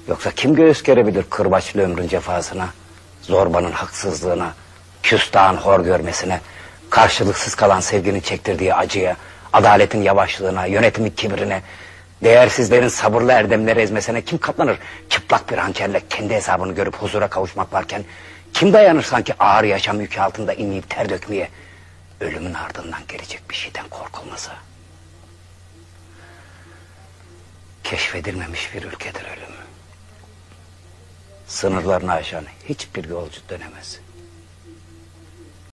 Yoksa kim göğüs gerebilir kırbaçlı ömrün cefasına, zorbanın haksızlığına, küstahın hor görmesine, karşılıksız kalan sevginin çektirdiği acıya, adaletin yavaşlığına, yönetimin kibrine, değersizlerin sabırlı erdemleri ezmesine kim katlanır? Çıplak bir hançerle kendi hesabını görüp huzura kavuşmak varken, kim dayanır sanki ağır yaşam yükü altında inleyip ter dökmeye, ölümün ardından gelecek bir şeyden korkulması? Keşfedilmemiş bir ülkedir ölüm. Sınırlarını aşan hiçbir yolcu dönemez.